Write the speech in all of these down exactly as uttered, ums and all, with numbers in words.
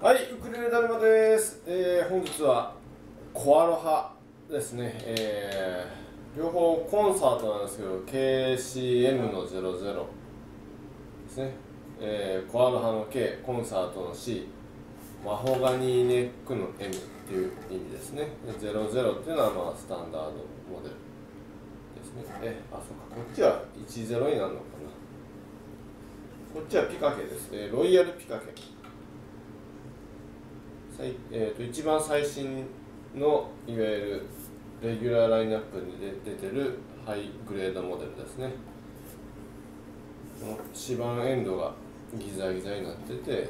はい、ウクレレだるまです。えー、本日はコアロハですね。えー、両方コンサートなんですけど ケーシーエム のゼロゼロですね。えー、コアロハの K、コンサートの C、マホガニーネックの エム っていう意味ですね。ゼロゼロっていうのはまあスタンダードモデルですね。え、あ、そうか、こっちはいちゼロになるのかな。こっちはピカケです。えー、ロイヤルピカケ。えー、と一番最新のいわゆるレギュラーラインナップに出てるハイグレードモデルですね。指板エンドがギザギザになってて、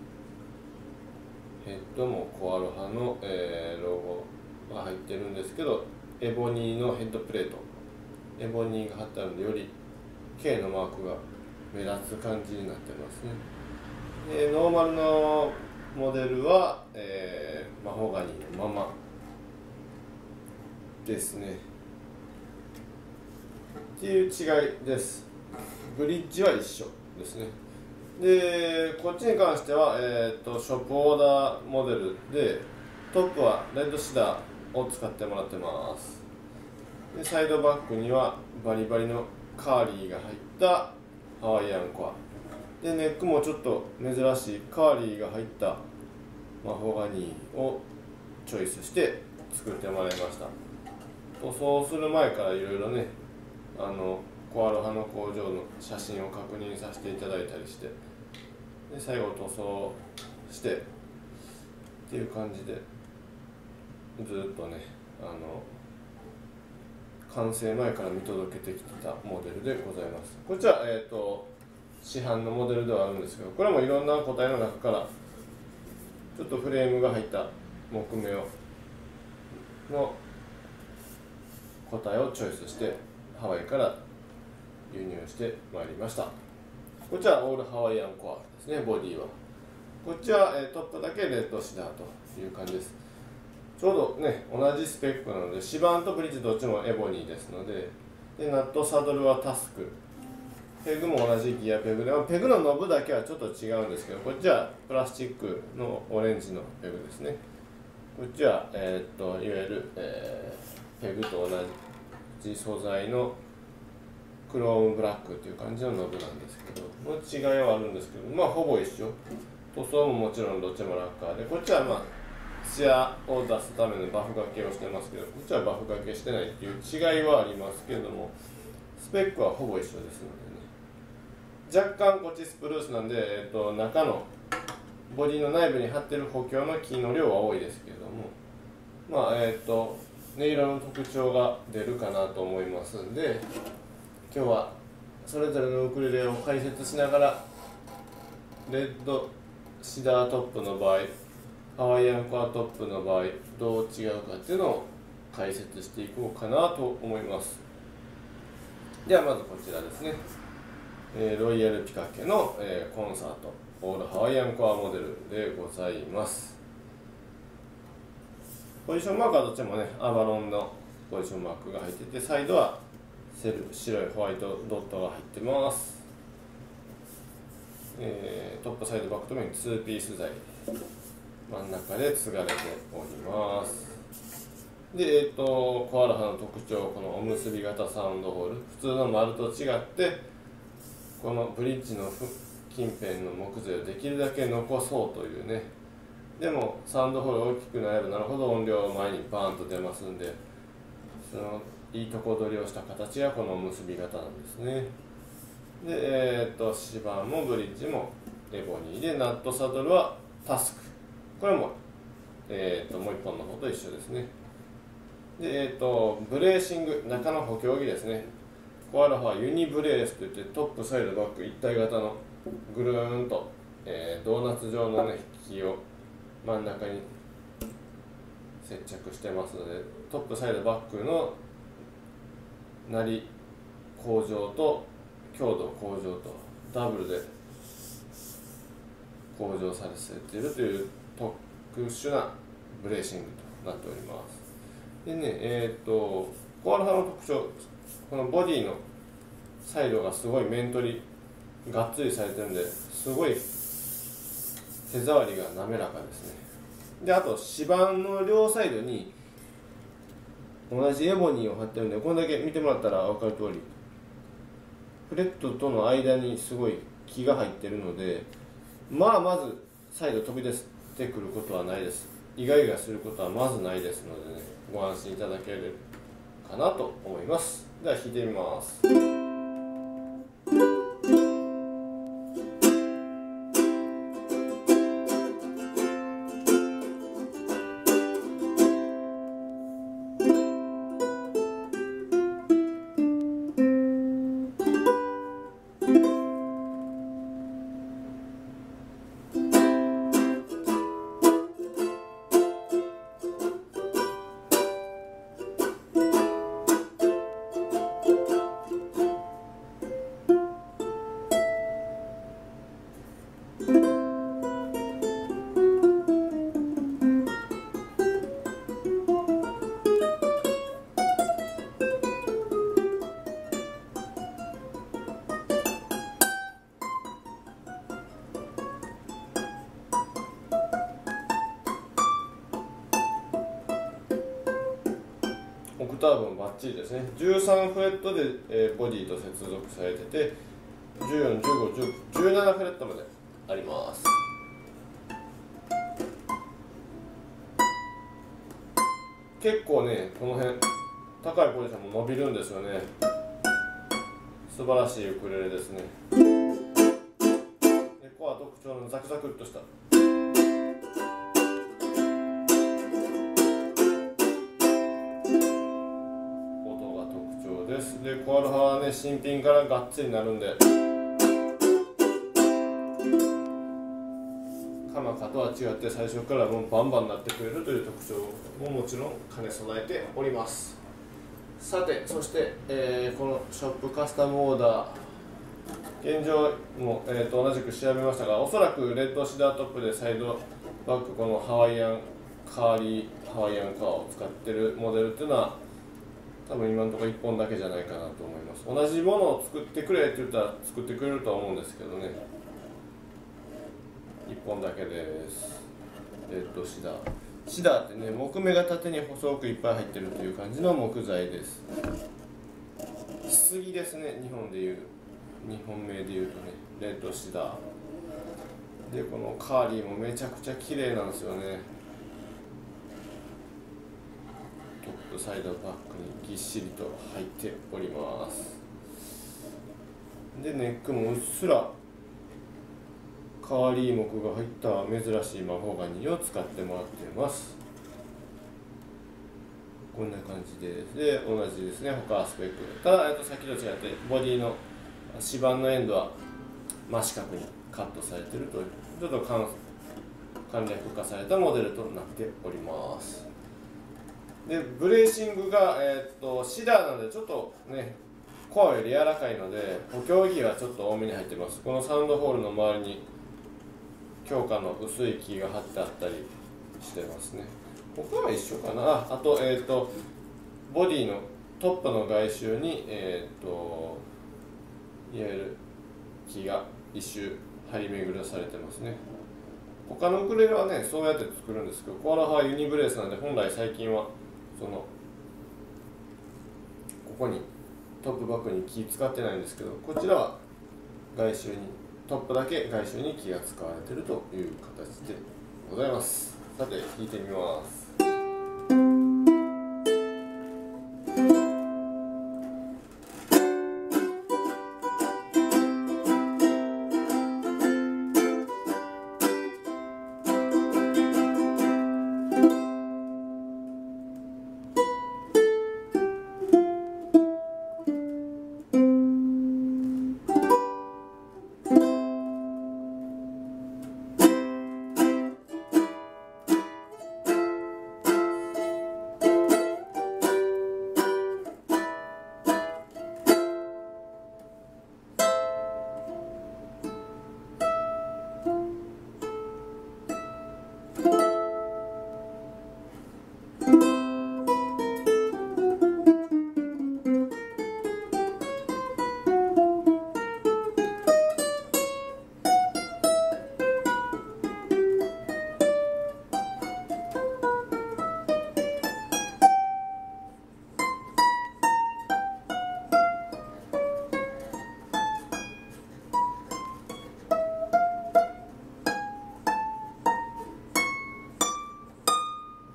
ヘッドもコアロハの、えー、ロゴが入ってるんですけど、エボニーのヘッドプレート、エボニーが貼ってあるのでより K のマークが目立つ感じになってますね。でノーマルのモデルは、えー、マホガニーのままですねっていう違いです。ブリッジは一緒ですね。でこっちに関しては、えー、とショップオーダーモデルで、トップはレッドシダーを使ってもらってます。でサイドバックにはバリバリのカーリーが入ったハワイアンコアで、ネックもちょっと珍しいカーリーが入ったマホガニーをチョイスして作ってもらいました。塗装する前からいろいろね、あのコアロハの工場の写真を確認させていただいたりして、で最後塗装してっていう感じでずっとね、あの完成前から見届けてきたモデルでございます。こちら、えーと市販のモデルではあるんですけど、これもいろんな個体の中からちょっとフレームが入った木目をの個体をチョイスしてハワイから輸入してまいりました。こちらオールハワイアンコアですね。ボディはこっちは、えー、トップだけレッドシダーという感じです。ちょうどね同じスペックなので、指板とブリッジどっちもエボニーですので、でナットサドルはタスク、ペグも同じギアペグで、ペグのノブだけはちょっと違うんですけど、こっちはプラスチックのオレンジのペグですね。こっちは、えー、っといわゆる、えー、ペグと同じ素材のクロームブラックっていう感じのノブなんですけど、の違いはあるんですけど、まあほぼ一緒。塗装ももちろんどっちもラッカーで、こっちはまあツヤを出すためのバフ掛けをしてますけど、こっちはバフ掛けしてないっていう違いはありますけれども、スペックはほぼ一緒ですのでね。若干こっちスプルースなんで、えー、と中のボディの内部に貼ってる補強の木の量は多いですけれども、まあえっ、ー、と音色の特徴が出るかなと思いますんで、今日はそれぞれのウクレレを解説しながら、レッドシダートップの場合、ハワイアンコアトップの場合どう違うかっていうのを解説していこうかなと思います。ではまずこちらですね。えー、ロイヤルピカケの、えー、コンサートオールハワイアンコアモデルでございます。ポジションマークはどっちもねアバロンのポジションマークが入ってて、サイドはセル白いホワイトドットが入ってます。えー、トップサイドバックともにツーピース材、真ん中で継がれております。で、えー、とコアロハの特徴、このおむすび型サウンドホール、普通の丸と違ってこのブリッジの近辺の木材をできるだけ残そうというね。でもサウンドホール大きくなればなるほど音量が前にバーンと出ますんで、そのいいとこ取りをした形がこの結び型なんですね。で、えー、と指板もブリッジもエボニーで、ナットサドルはタスク、これも、えー、ともう一本の方と一緒ですね。で、えー、とブレーシング、中の補強木ですね。コアロハはユニブレースといって、トップサイドバック一体型のぐるーんと、えー、ドーナツ状の、ね、引きを真ん中に接着してますので、トップサイドバックのなり向上と強度向上とダブルで向上させているという特殊なブレーシングとなっております。でね、えっ、ー、とコアロハの特徴、このボディのサイドがすごい面取りがっつりされてるんで、すごい手触りが滑らかですね。であと指板の両サイドに同じエボニーを貼ってるんで、これだけ見てもらったら分かる通りフレットとの間にすごい木が入ってるので、まあまずサイド飛び出してくることはないです。イガイガすることはまずないですのでね、ご安心いただけるかなと思います。では弾いてみます。オクターブもバッチリですね。じゅうさんフレットで、えー、ボディと接続されてて、じゅうよん、じゅうご、じゅうろく、じゅうななフレットまであります。結構ね、この辺高いポジションも伸びるんですよね。素晴らしいウクレレですね。でコア特徴のザクザクっとしたで、コアル派はね、新品からがっつりなるんで、カマカとは違って最初からもうバンバンなってくれるという特徴ももちろん兼ね備えております。さて、そして、えー、このショップカスタムオーダー現状も、えー、と同じく調べましたが、おそらくレッドシダートップでサイドバックこのハワイアンカーリーハワイアンカーを使ってるモデルっていうのは多分今のところいっぽんだけじゃないかなと思います。同じものを作ってくれって言ったら作ってくれるとは思うんですけどね、いっぽんだけです。レッドシダーシダーってね、木目が縦に細くいっぱい入ってるという感じの木材です。杉ですね、日本でいう日本名でいうとね、レッドシダーで、このカーリーもめちゃくちゃ綺麗なんですよね。トップサイドバックにぎっしりと入っております。でネックもうっすらカーリー木が入った珍しいマホガニーを使ってもらっています。こんな感じです。で同じですね、他はスペック。たださっきと違ってボディの指板のエンドは真四角にカットされているという、ちょっと簡簡略化されたモデルとなっております。でブレーシングが、えー、っとシダーなのでちょっとねコアより柔らかいので補強木がちょっと多めに入ってます。このサウンドホールの周りに強化の薄い木が貼ってあったりしてますね。他は一緒かな。あと,、えー、っとボディのトップの外周に、えー、っといわゆる木が一周張り巡らされてますね。他のウクレレはねそうやって作るんですけど、コアラ派はユニブレースなんで本来最近はそのここにトップバックに木使ってないんですけど、こちらは外周にトップだけ外周に木が使われているという形でございます。さて弾いてみます。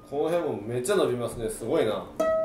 この辺もめっちゃ伸びますね。すごいな。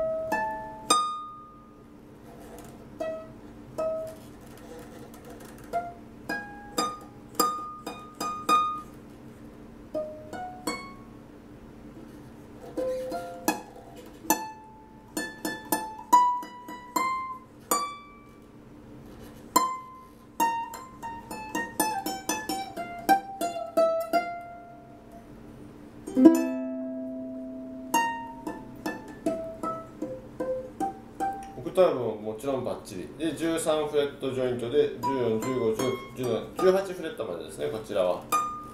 オクターブももちろんバッチリで、じゅうさんフレットジョイントでじゅうよん、じゅうご、じゅうろく、じゅうなな、じゅうはちフレットまでですね。こちらは、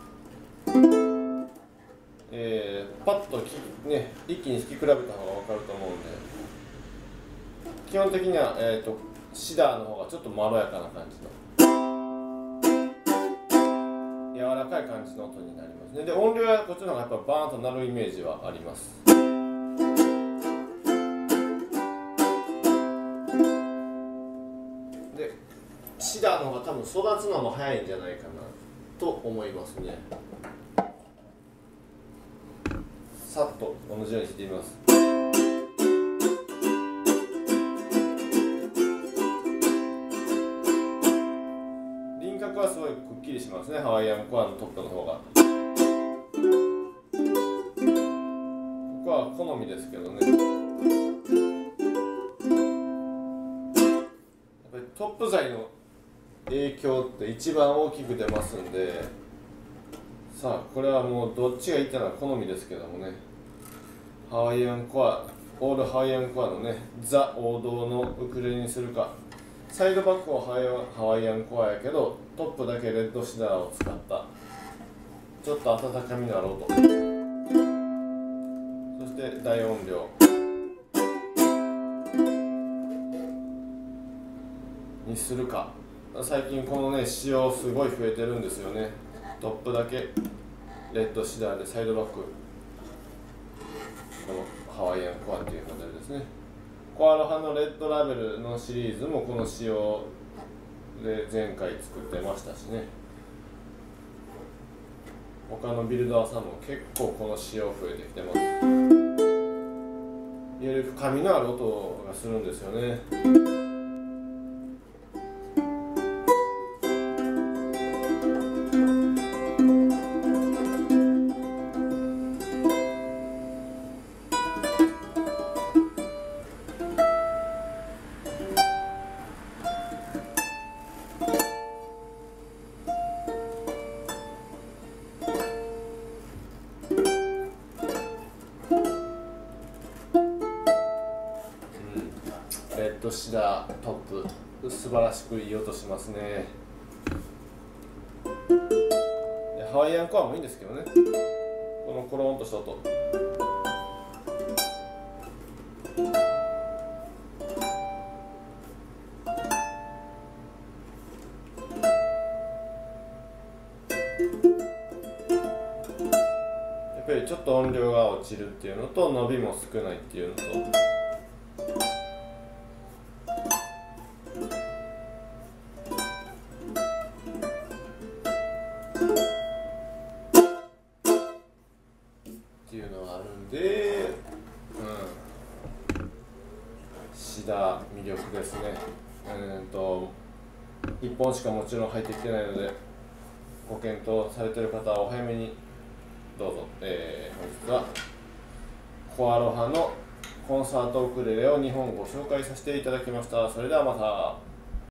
えー、パッとき、ね、一気に弾き比べた方が分かると思うんで、基本的には、えーと、シダーの方がちょっとまろやかな感じの柔らかい感じの音になりますね。で、音量はこっちの方がやっぱバーンと鳴るイメージはあります。で、シダーの方が多分育つのも早いんじゃないかなと思いますね。さっと同じように弾いてみます。輪郭はすごいくっきりしますね。ハワイアンコアのトップの方が。ここは好みですけどね。やっぱりトップ材の影響って一番大きく出ますんで、さあこれはもうどっちがいいってのは好みですけどもね。ハワイアンコア、オールハワイアンコアのね、ザ王道のウクレレにするか、サイドバックはハワイアンコアやけどトップだけレッドシダーを使ったちょっと温かみのある音、そして大音量にするか。最近このね仕様すごい増えてるんですよね。トップだけレッドシダーでサイドバックこのハワイアンコアっていうモデルですね。コアロハのレッドラベルのシリーズもこの仕様で前回作ってましたしね。他のビルダーさんも結構この仕様増えてきてます。より深みのある音がするんですよね。レッドシダートップ素晴らしくいい音しますね。ハワイアンコアもいいんですけどね、このコロンとした音。やっぱりちょっと音量が落ちるっていうのと伸びも少ないっていうのと、っていうのがあるんで、うん、シダー魅力ですね。うんといっぽんしかもちろん入ってきてないので、ご検討されている方はお早めにどうぞ。えー、本日はコアロハのコンサートウクレレをにほんご紹介させていただきました。それではまた。